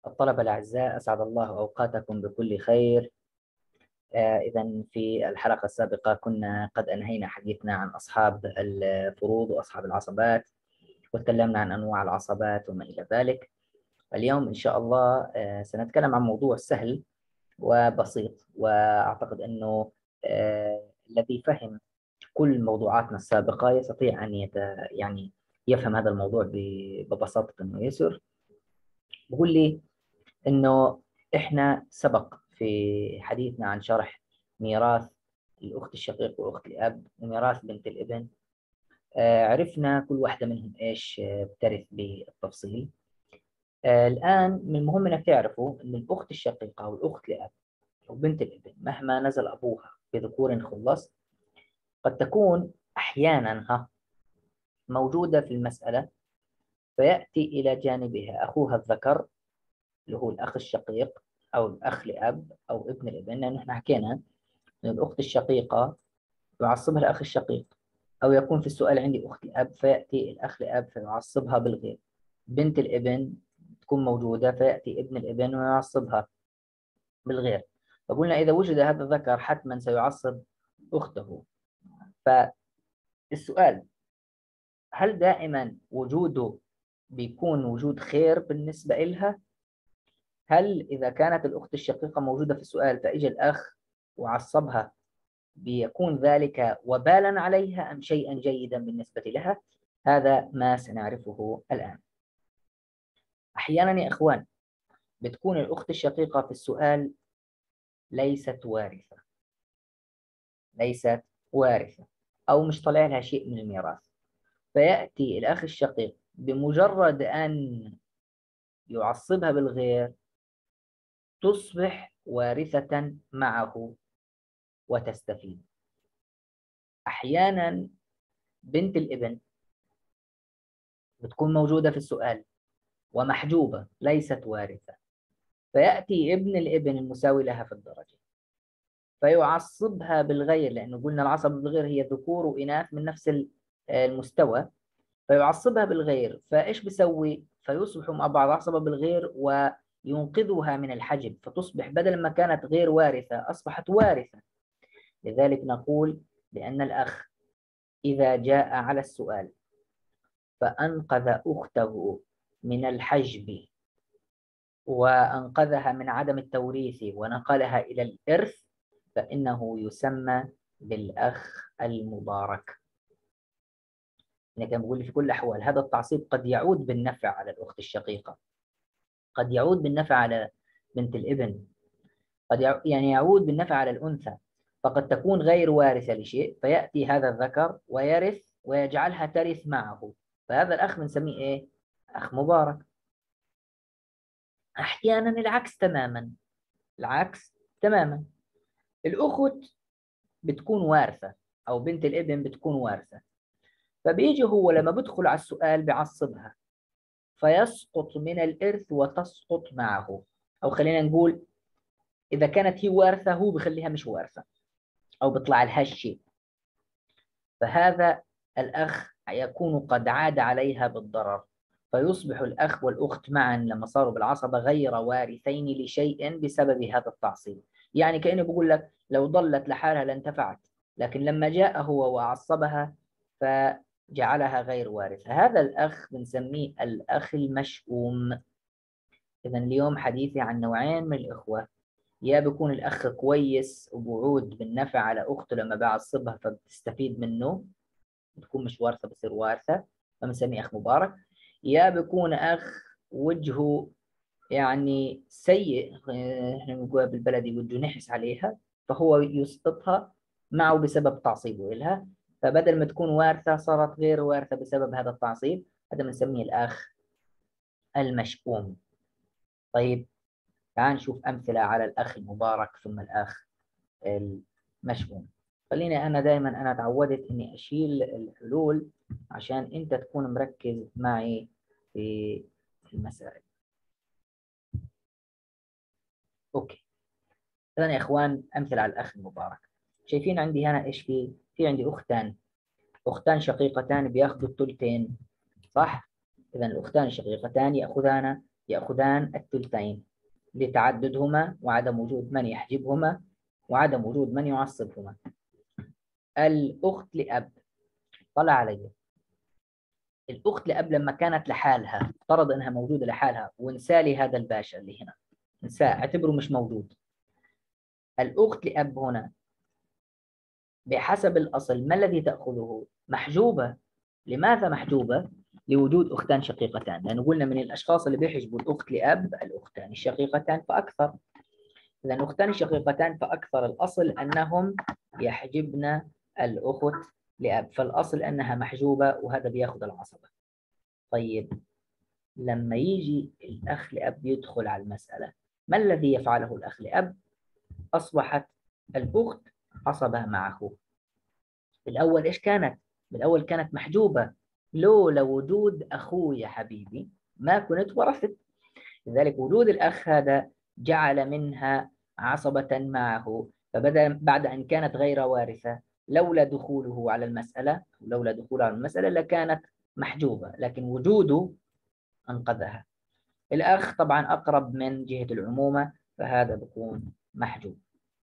الطلبة الأعزاء، أسعد الله أوقاتكم بكل خير. إذا في الحلقة السابقة كنا قد أنهينا حديثنا عن أصحاب الفروض وأصحاب العصبات، وتكلمنا عن أنواع العصبات وما إلى ذلك. اليوم إن شاء الله سنتكلم عن موضوع سهل وبسيط، وأعتقد أنه الذي فهم كل موضوعاتنا السابقة يستطيع أن يعني يفهم هذا الموضوع ببساطة ويسر. بقول لي إنه إحنا سبق في حديثنا عن شرح ميراث الأخت الشقيق وأخت الأب وميراث بنت الابن، عرفنا كل واحدة منهم إيش بترث بالتفصيل. الآن من المهم إنك تعرفوا إن الأخت الشقيقة والأخت الأب وبنت الابن مهما نزل أبوها بذكور خلص، قد تكون أحيانا موجودة في المسألة، فيأتي إلى جانبها أخوها الذكر اللي هو الأخ الشقيق أو الأخ لأب أو ابن الابن، لأن إحنا حكينا أن الأخت الشقيقة يعصبها الأخ الشقيق، أو يكون في السؤال عندي أخت الأب فيأتي الأخ لأب فيعصبها بالغير. بنت الابن تكون موجودة فيأتي ابن الابن ويعصبها بالغير. فقلنا إذا وجد هذا الذكر حتما سيعصب أخته. فالسؤال، هل دائما وجوده بيكون وجود خير بالنسبة إلها؟ هل إذا كانت الأخت الشقيقة موجودة في السؤال فإجا الأخ وعصبها بيكون ذلك وبالا عليها أم شيئا جيدا بالنسبة لها؟ هذا ما سنعرفه الآن. أحيانا يا إخوان بتكون الأخت الشقيقة في السؤال ليست وارثة، ليست وارثة أو مش طالع لها شيء من الميراث، فيأتي الأخ الشقيق بمجرد أن يعصبها بالغير تصبح وارثة معه وتستفيد. أحيانا بنت الابن بتكون موجودة في السؤال ومحجوبة ليست وارثة، فيأتي ابن الابن المساوي لها في الدرجة فيعصبها بالغير، لأنه قلنا العصب بالغير هي ذكور وإناث من نفس المستوى، فيعصبها بالغير. فإيش بيسوي؟ فيصبحوا مع بعض عصبة بالغير وينقذها من الحجب، فتصبح بدل ما كانت غير وارثة أصبحت وارثة. لذلك نقول بأن الأخ إذا جاء على السؤال فأنقذ أخته من الحجب وأنقذها من عدم التوريث ونقلها إلى الإرث، فإنه يسمى بالأخ المبارك. أنا كان بقول في كل الأحوال هذا التعصيب قد يعود بالنفع على الأخت الشقيقة، قد يعود بالنفع على بنت الابن، قد يعني يعود بالنفع على الأنثى. فقد تكون غير وارثة لشيء فيأتي هذا الذكر ويرث ويجعلها ترث معه، فهذا الأخ بنسميه إيه؟ أخ مبارك. أحيانا العكس تماما، العكس تماما، الأخت بتكون وارثة أو بنت الابن بتكون وارثة، فبيجي هو لما بدخل على السؤال بعصبها فيسقط من الإرث وتسقط معه، أو خلينا نقول إذا كانت هي وارثة هو بخليها مش وارثة أو بيطلع لها الشيء، فهذا الأخ يكون قد عاد عليها بالضرر، فيصبح الأخ والأخت معا لما صاروا بالعصبة غير وارثين لشيء بسبب هذا التعصيب. يعني كأنه بقول لك لو ضلت لحالها لانتفعت، لكن لما جاء هو وعصبها فجعلها غير وارثة. هذا الأخ بنسميه الأخ المشؤوم. إذا اليوم حديثي عن نوعين من الإخوة، يا بيكون الأخ كويس وبعود بالنفع على أخته لما بعصبها فبتستفيد منه، بتكون مش وارثة بصير وارثة فبنسميه أخ مبارك، يا بيكون أخ وجهه يعني سيء، احنا بنقول بالبلدي وجهه نحس عليها فهو يسقطها معه بسبب تعصيبه إلها، فبدل ما تكون وارثة صارت غير وارثة بسبب هذا التعصيب. هذا بنسميه الأخ المشؤوم. طيب تعال نشوف أمثلة على الأخ المبارك ثم الأخ المشؤوم. خليني أنا دائما أنا تعودت إني أشيل الحلول عشان أنت تكون مركز معي في المسائل. أوكي، إذا يا إخوان أمثلة على الأخ المبارك. شايفين عندي هنا إيش في عندي أختان، أختان شقيقتان بياخذوا الثلثين، صح؟ إذا الأختان الشقيقتان يأخذان الثلثين لتعددهما وعدم وجود من يحجبهما وعدم وجود من يعصبهما. الأخت لأب، طلع علي الأخت لأب لما كانت لحالها، افترض أنها موجودة لحالها ونسالي هذا الباشا اللي هنا، نساه اعتبره مش موجود. الأخت لأب هنا بحسب الأصل ما الذي تأخذه؟ محجوبة. لماذا محجوبة؟ لوجود أختان شقيقتان، لأنه قلنا من الأشخاص اللي بيحجبوا الأخت لأب الأختان الشقيقتان فأكثر. إذا الأختان الشقيقتان فأكثر، الأصل أنهم يحجبن الأخت لأب، فالأصل أنها محجوبة وهذا بياخذ العصبة. طيب لما يجي الأخ لأب يدخل على المسألة، ما الذي يفعله الأخ لأب؟ أصبحت الأخت عصبة معه. بالأول إيش كانت؟ بالأول كانت محجوبة، لولا وجود أخوي يا حبيبي ما كنت ورثت. لذلك وجود الأخ هذا جعل منها عصبة معه، فبدأ بعد أن كانت غير وارثة لولا دخوله على المسألة لكانت محجوبة، لكن وجوده أنقذها. الأخ طبعا أقرب من جهة العمومة فهذا بيكون محجوب.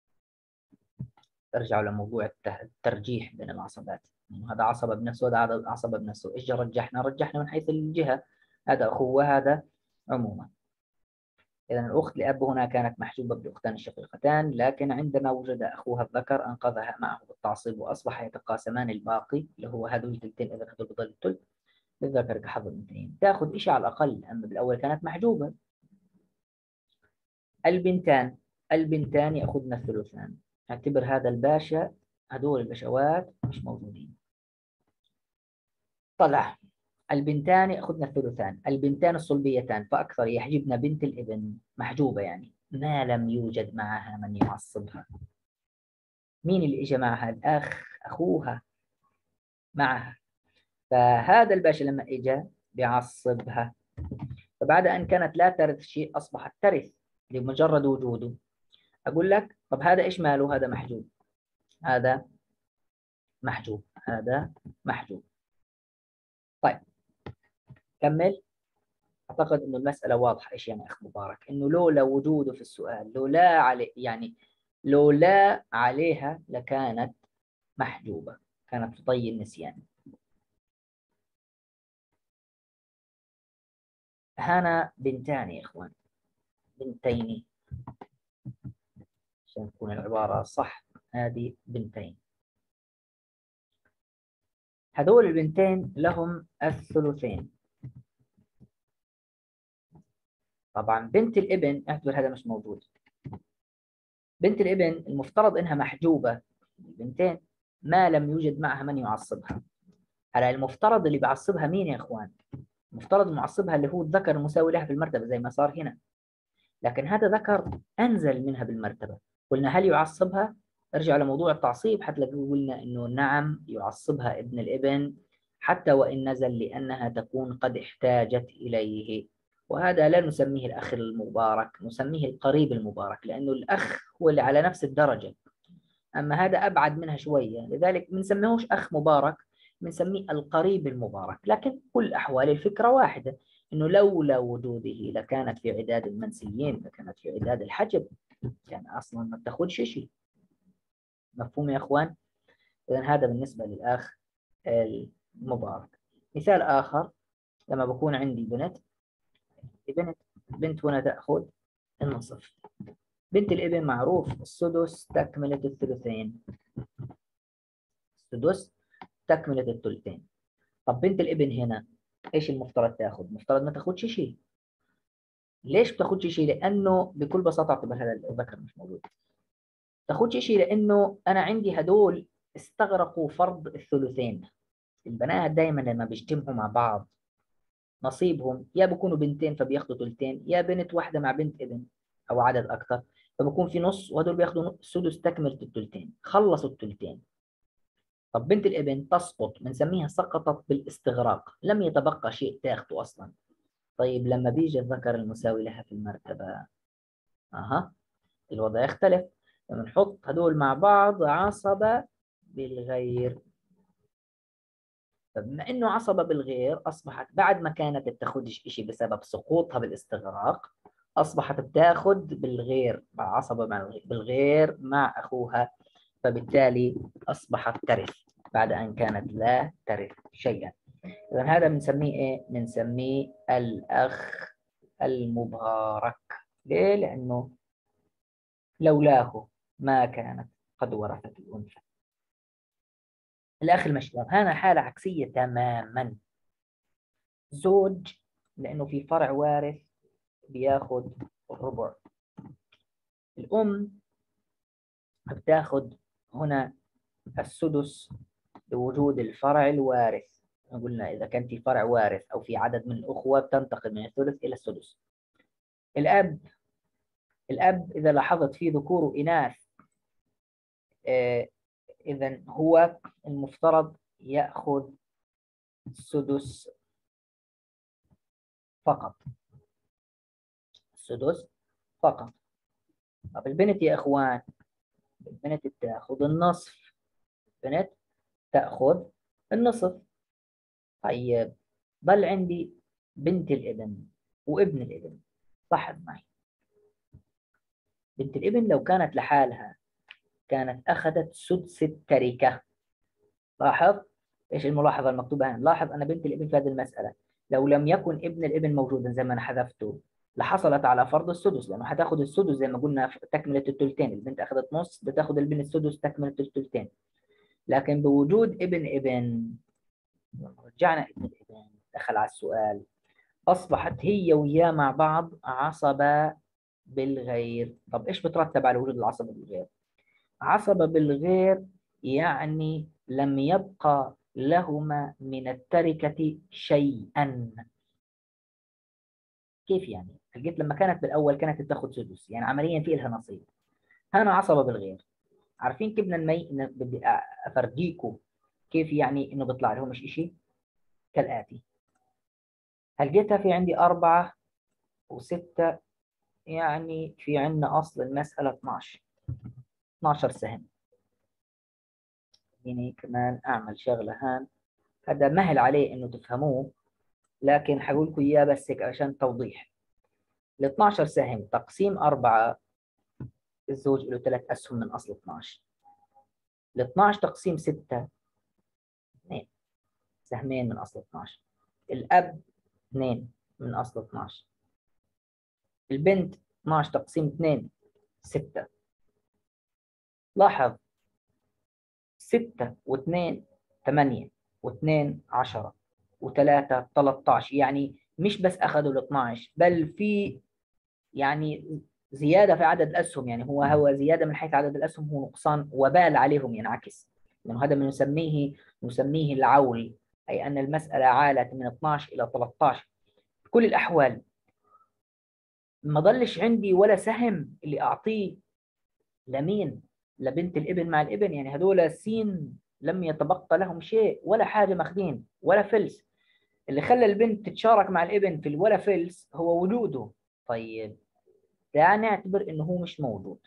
ارجعوا لموضوع الترجيح بين العصبات، هذا عصبة بنفسه وهذا عصبة بنفسه، إيش رجحنا من حيث الجهة، هذا أخوه وهذا عمومة. إذا الأخت لأب هنا كانت محجوبة بالأختان الشقيقتان، لكن عندما وجد أخوها الذكر أنقذها معه بالتعصيب وأصبح يتقاسمان الباقي اللي هو هذول الثلثين، إذا هذول بضل الثلث للذكر كحظ الأنثيين، تأخذ إشي على الأقل، أما بالأول كانت محجوبة. البنتان يأخذن الثلثان، اعتبر هذا الباشا، هذول البشوات مش موجودين. طلع البنتان يأخذن الثلثان، البنتان الصلبيتان فأكثر يحجبن بنت الابن، محجوبة يعني ما لم يوجد معها من يعصبها. مين اللي إجا معها؟ الأخ، أخوها معها، فهذا الباشا لما إجا بيعصبها، فبعد أن كانت لا ترث شيء أصبحت ترث لمجرد وجوده. أقول لك طب هذا إيش ماله؟ هذا محجوب، هذا محجوب، هذا محجوب. طيب كمل. أعتقد إنه المسألة واضحة إيش يعني أخ مبارك، إنه لولا وجوده في السؤال، لولا عليه يعني لولا عليها لكانت محجوبة، كانت في طي النسيان. هنا بنتان يا إخوان، بنتين عشان تكون العبارة صح، هذه بنتين. هذول البنتين لهم الثلثين. طبعا بنت الابن اعتبر هذا مش موجود، بنت الابن المفترض انها محجوبة البنتين ما لم يوجد معها من يعصبها. هلا المفترض اللي بيعصبها مين يا اخوان؟ المفترض معصبها اللي هو الذكر المساوي لها في المرتبة زي ما صار هنا، لكن هذا ذكر انزل منها بالمرتبة. قلنا هل يعصبها؟ ارجع لموضوع التعصيب حتلاقوا قلنا انه نعم يعصبها ابن الابن حتى وان نزل، لانها تكون قد احتاجت اليه، وهذا لا نسميه الأخ المبارك، نسميه القريب المبارك، لأنه الأخ هو اللي على نفس الدرجة، أما هذا أبعد منها شوية، لذلك ما نسميهوش أخ مبارك، بنسميه القريب المبارك. لكن كل أحوال الفكرة واحدة، إنه لولا وجوده لكانت في عداد المنسيين، لكانت في عداد الحجب، كان أصلا ما بتاخدش شيء. مفهوم يا أخوان؟ إذن هذا بالنسبة للأخ المبارك. مثال آخر، لما بكون عندي بنت هنا تأخذ النصف. بنت الابن معروف السدس تكملة الثلثين، السدس تكملة الثلثين. طب بنت الابن هنا ايش المفترض تاخذ؟ المفترض ما تاخذش شيء. ليش بتاخذش شيء؟ لانه بكل بساطة اعتبر هذا الذكر مش موجود، تاخذش شيء لانه انا عندي هدول استغرقوا فرض الثلثين. البنات دائما لما بيجتمعوا مع بعض نصيبهم يا بيكونوا بنتين فبياخذوا ثلثين، يا بنت واحدة مع بنت ابن او عدد اكثر فبكون في نص، وهدول بياخذوا سدس تكملة الثلثين، خلصوا الثلثين. طب بنت الابن تسقط، بنسميها سقطت بالاستغراق، لم يتبقى شيء تاخده اصلا. طيب لما بيجي الذكر المساوي لها في المرتبة، الوضع يختلف. لما نحط هدول مع بعض عصبة بالغير، فبما إنه عصبة بالغير أصبحت بعد ما كانت بتاخدش إشي بسبب سقوطها بالاستغراق، أصبحت بتاخد بالغير مع عصبة مع بالغير مع أخوها، فبالتالي أصبحت ترث بعد أن كانت لا ترث شيئا. إذا هذا بنسميه إيه؟ بنسميه الأخ المبارك. ليه؟ لأنه لولاه ما كانت قد ورثت الأنثى. الأخ المشهور هنا حالة عكسية تماما. زوج لأنه في فرع وارث بياخد الربع. الأم بتاخد هنا السدس بوجود الفرع الوارث. قلنا إذا كان في فرع وارث أو في عدد من الأخوة بتنتقل من الثلث إلى السدس. الأب إذا لاحظت فيه ذكور وإناث، إذا هو المفترض يأخذ السدس فقط. السدس فقط. طب البنت يا إخوان، البنت تأخذ النصف. البنت تأخذ النصف. طيب ضل عندي بنت الابن وابن الابن. لاحظ معي، بنت الابن لو كانت لحالها كانت أخذت سدس التركة. لاحظ إيش الملاحظة المكتوبة هنا؟ لاحظ أن بنت الابن في هذه المسألة لو لم يكن ابن الابن موجودا زي ما أنا حذفته لحصلت على فرض السدس، لأنه حتاخذ السدس زي ما قلنا تكملة الثلثين. البنت أخذت نص، بتاخذ البنت السدس تكملة الثلثين. لكن بوجود ابن رجعنا ابن الابن دخل على السؤال، أصبحت هي وياه مع بعض عصبة بالغير. طب إيش بترتب على وجود العصبة بالغير؟ عصبة بالغير يعني لم يبقى لهما من التركة شيئا. كيف يعني؟ لقيت لما كانت بالأول كانت بتاخذ سدس، يعني عمليا في لها نصيب. هنا عصبة بالغير. عارفين كيف بدنا بدي أفرجيكم كيف يعني إنه بيطلع لهم مش إشي كالآتي. هلقيتها في عندي 4 و6، يعني في عندنا أصل المسألة 12 سهم. يعني كمان أعمل شغلة هان، هذا مهل عليه إنه تفهموه، لكن حقول لكم إياه بس هيك عشان توضيح. ال 12 سهم تقسيم 4، الزوج له 3 أسهم من أصل 12. ال 12 تقسيم 6، 2 سهمين من أصل 12. الأب 2 من أصل 12. البنت 12 تقسيم 2، 6. لاحظ 6 و2 8 و2 10 و3 13، يعني مش بس أخذوا ال 12 بل في يعني زيادة في عدد الأسهم. يعني هو زيادة من حيث عدد الأسهم، هو نقصان وبال عليهم ينعكس، لأنه هذا من نسميه العول، أي أن المسألة عالت من 12 إلى 13. في كل الأحوال ما ضلش عندي ولا سهم اللي أعطيه لمين؟ لبنت الابن مع الابن. يعني هذول سين لم يتبقى لهم شيء ولا حاجة ماخذين ولا فلس. اللي خلى البنت تتشارك مع الابن في الولا فلس هو وجوده. طيب ده نعتبر انه هو مش موجود،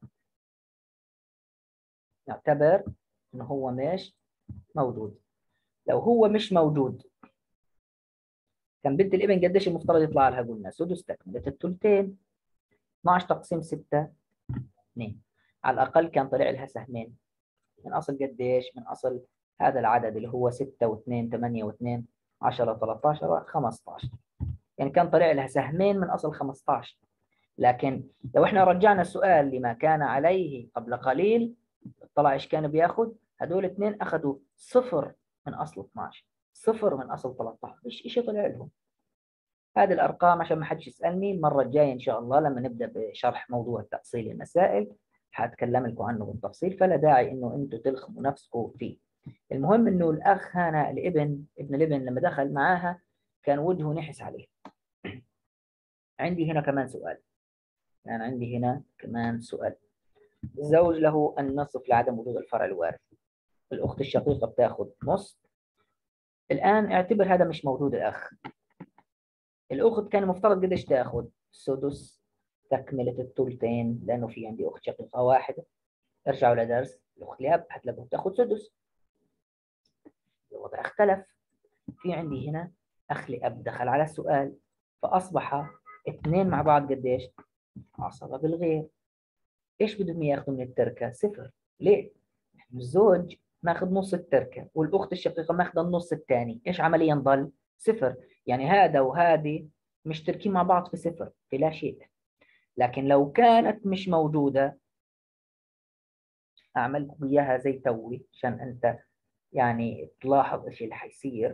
نعتبر انه هو مش موجود. لو هو مش موجود كان بنت الابن قديش المفترض يطلع لها؟ قلنا سدس تكملة الثلثين. 12 تقسيم 6، 2. على الأقل كان طلع لها سهمين من أصل قديش؟ من أصل هذا العدد اللي هو 6 و2 8 و2 10 13 15. يعني كان طلع لها سهمين من أصل 15. لكن لو احنا رجعنا السؤال لما كان عليه قبل قليل، طلع ايش كان بياخذ؟ هدول 2 أخذوا 0 من أصل 12، 0 من أصل 13. إيش طلع لهم؟ هذه الأرقام عشان ما حدش يسألني المرة الجاية إن شاء الله لما نبدأ بشرح موضوع تأصيل المسائل حأتكلم لكم عنه بالتفصيل، فلا داعي إنه أنتم تلخموا نفسكم فيه. المهم إنه الأخ هنا ابن الابن لما دخل معاها كان وجهه نحس عليه. عندي هنا كمان سؤال، يعني عندي هنا كمان سؤال. الزوج له النصف لعدم وجود الفرع الوارث. الأخت الشقيقة بتاخذ نص. الآن اعتبر هذا مش موجود الأخ. الأخت كان المفترض قديش تاخذ؟ سدس تكملة الثلثين، لأنه في عندي أخت شقيقة واحدة. ارجعوا لدرس الأخت الأب هتلاقوها بتاخذ سدس. الوضع اختلف. في عندي هنا أخ لأب دخل على السؤال، فأصبح اثنين مع بعض قديش؟ عصبة بالغير. إيش بدهم ياخذوا من التركة؟ صفر. ليه؟ الزوج ماخذ نص التركة والأخت الشقيقة ماخذة النص الثاني، إيش عمليا ضل؟ صفر. يعني هذا وهذه مشتركين مع بعض في صفر، في لا شيء. لكن لو كانت مش موجودة، أعمل لكم إياها زي توي عشان أنت يعني تلاحظ إيش اللي حيصير.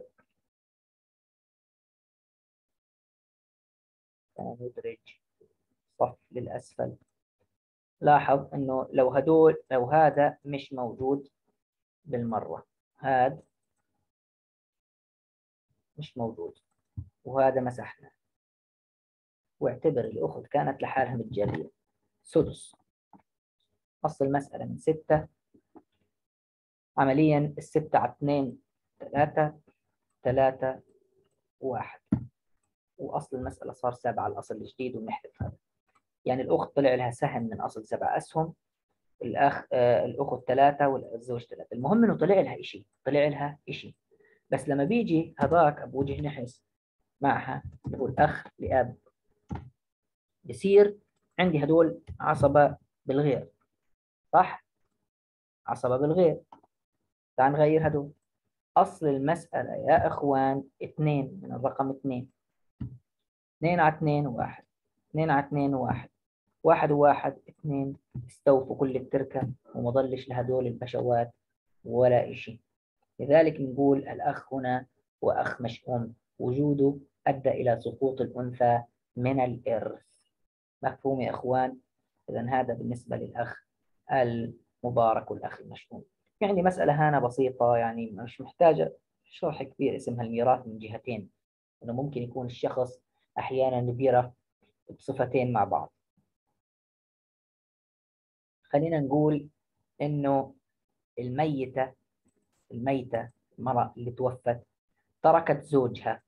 ندرج صف للأسفل. لاحظ إنه لو هذا مش موجود بالمرة، هذا مش موجود وهذا مسحنا، واعتبر الأخت كانت لحالها متجرية. سدس. أصل المسألة من 6، عمليا 6 على 2 3، 3 1، وأصل المسألة صار 7 على الأصل الجديد وبنحذف هذا. يعني الأخت طلع لها سهم من أصل 7 أسهم، الأخت 3 والزوج 3. المهم إنه طلع لها شيء، طلع لها شيء. بس لما بيجي هذاك بوجه نحس معها اللي هو الأخ لأب، بصير عندي هدول عصبة بالغير، صح؟ عصبة بالغير. تعال نغير هدول. أصل المسألة يا إخوان 2 من الرقم 2. 2 على 2 1، 2 على 2 1، 1 و1 2. استوفوا كل التركة وما ضلش لهدول البشوات ولا إشي. لذلك نقول الأخ هنا وأخ مشؤوم، وجوده أدى إلى سقوط الأنثى من الإرث. مفهوم يا إخوان؟ إذا هذا بالنسبة للأخ المبارك والأخ المشؤوم. يعني مسألة هنا بسيطة، يعني مش محتاجة شرح كبير، اسمها الميراث من جهتين. إنه ممكن يكون الشخص أحيانا بيرث بصفتين مع بعض. خلينا نقول إنه الميتة المرأة اللي توفت تركت زوجها،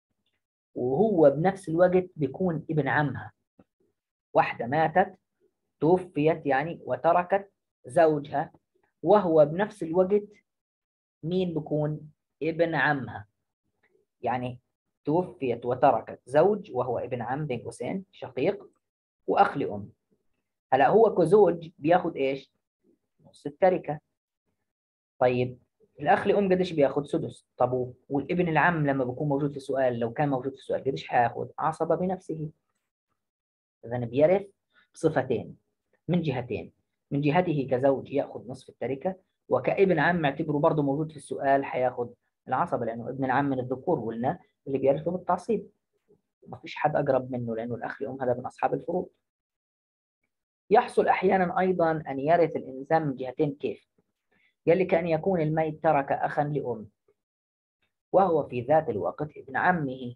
وهو بنفس الوقت بيكون ابن عمها. واحدة ماتت توفيت يعني وتركت زوجها، وهو بنفس الوقت مين بيكون؟ ابن عمها. يعني توفيت وتركت زوج وهو ابن عم بين قوسين شقيق وأخ لأم. هلا هو كزوج بياخد إيش؟ نص التركة. طيب الأخ لأم قديش بياخد؟ سدس. طب والابن العم لما بيكون موجود في السؤال، لو كان موجود في السؤال قديش حياخد؟ عصبة بنفسه. إذا بيرث بصفتين من جهتين. من جهته كزوج يأخذ نصف التركة، وكابن عم اعتبره برضه موجود في السؤال حياخذ العصبة، لأنه ابن العم من الذكور قلنا اللي بيرثوا بالتعصيب، ما فيش حد أقرب منه لأنه الأخ لأم هذا من أصحاب الفروض. يحصل أحيانا أيضا أن يرث الإنسان من جهتين. كيف؟ قال لك أن يكون الميت ترك أخا لأم وهو في ذات الوقت ابن عمه.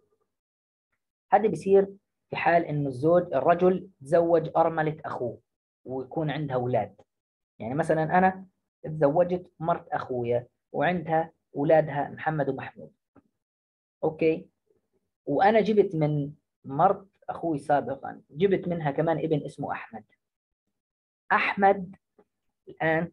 هذا بيصير في حال إنه الرجل تزوج أرملة أخوه ويكون عندها أولاد. يعني مثلا أنا تزوجت مرت أخويا وعندها أولادها محمد ومحمود، أوكي، وأنا جبت من مرت أخوي سابقا، جبت منها كمان ابن اسمه أحمد. أحمد الآن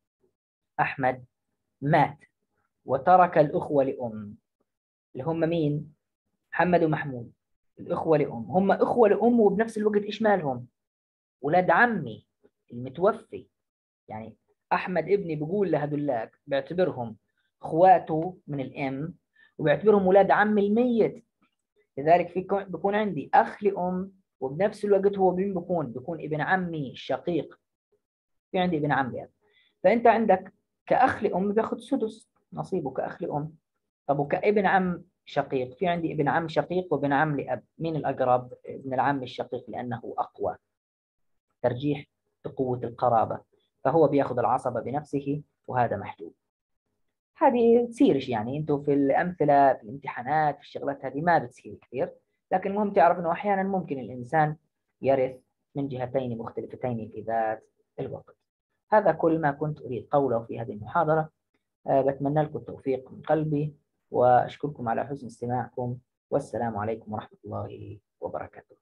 أحمد مات وترك الأخوة لأم اللي هم مين؟ محمد ومحمود. الأخوة لأم هم أخوة لأم، وبنفس الوقت إيش مالهم؟ ولاد عمي المتوفي. يعني أحمد ابني بيقول لهدولاك بيعتبرهم اخواته من الام، وبيعتبرهم ولاد عم الميت. لذلك بيكون عندي اخ لام، وبنفس الوقت هو مين بيكون ابن عمي الشقيق. في عندي ابن عم لأب. فانت عندك كاخ لام بياخذ سدس نصيبه كاخ لام. طب وكابن عم شقيق، في عندي ابن عم شقيق وابن عم لأب، مين الأقرب؟ ابن العم الشقيق لأنه أقوى، ترجيح بقوة القرابة، فهو بياخذ العصبة بنفسه وهذا محجوب. هذه تصيرش يعني انتم في الامثله في الامتحانات في الشغلات هذه ما بتصير كثير، لكن المهم تعرف انه احيانا ممكن الانسان يرث من جهتين مختلفتين في ذات الوقت. هذا كل ما كنت اريد قوله في هذه المحاضره. بتمنى لكم التوفيق من قلبي واشكركم على حسن استماعكم، والسلام عليكم ورحمه الله وبركاته.